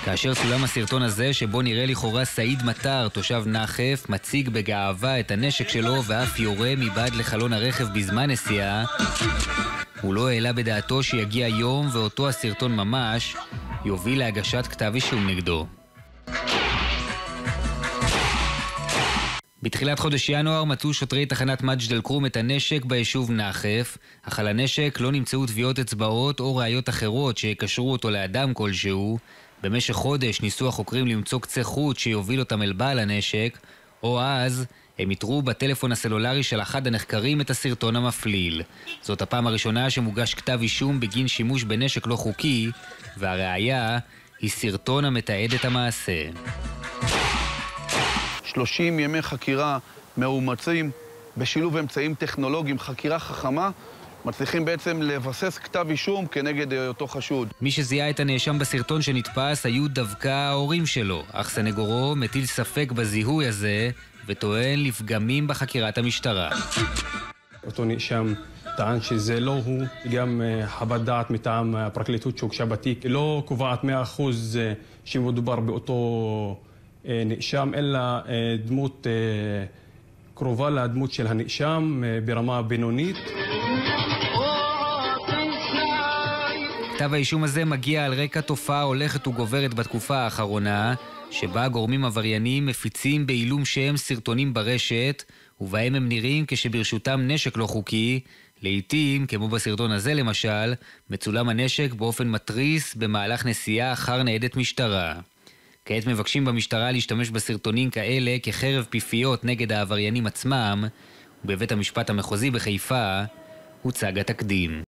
כאשר צולם הסרטון הזה, שבו נראה לכאורה סעיד מטר, תושב נחף, מציג בגאווה את הנשק שלו ואף יורה מבעד לחלון הרכב בזמן נסיעה, הוא לא העלה בדעתו שיגיע יום ואותו הסרטון ממש יוביל להגשת כתב אישום נגדו. בתחילת חודש ינואר מצאו שוטרי תחנת מג'ד אל-כרום את הנשק ביישוב נחף, אך על הנשק לא נמצאו טביעות אצבעות או ראיות אחרות שיקשרו אותו לאדם כלשהו. במשך חודש ניסו החוקרים למצוא קצה חוט שיוביל אותם אל בעל הנשק, או אז הם איתרו בטלפון הסלולרי של אחד הנחקרים את הסרטון המפליל. זאת הפעם הראשונה שמוגש כתב אישום בגין שימוש בנשק לא חוקי, והראיה היא סרטון המתעד את המעשה. 30 ימי חקירה מאומצים בשילוב אמצעים טכנולוגיים, חקירה חכמה, מצליחים בעצם לבסס כתב אישום כנגד אותו חשוד. מי שזיהה את הנאשם בסרטון שנתפס היו דווקא ההורים שלו, אך סנגורו מטיל ספק בזיהוי הזה וטוען לפגמים בחקירת המשטרה. אותו נאשם טען שזה לא הוא, גם חוות דעת מטעם הפרקליטות שהוגשה בתיק לא קובעת 100% שמדובר באותו נאשם, אלא דמות קרובה לדמות של הנאשם ברמה בינונית. כתב האישום הזה מגיע על רקע תופעה הולכת וגוברת בתקופה האחרונה, שבה גורמים עבריינים מפיצים בעילום שם סרטונים ברשת, ובהם הם נראים כשברשותם נשק לא חוקי. לעתים, כמו בסרטון הזה למשל, מצולם הנשק באופן מטריס במהלך נסיעה אחר ניידת משטרה. כעת מבקשים במשטרה להשתמש בסרטונים כאלה כחרב פיפיות נגד העבריינים עצמם, ובבית המשפט המחוזי בחיפה הוצג התקדים.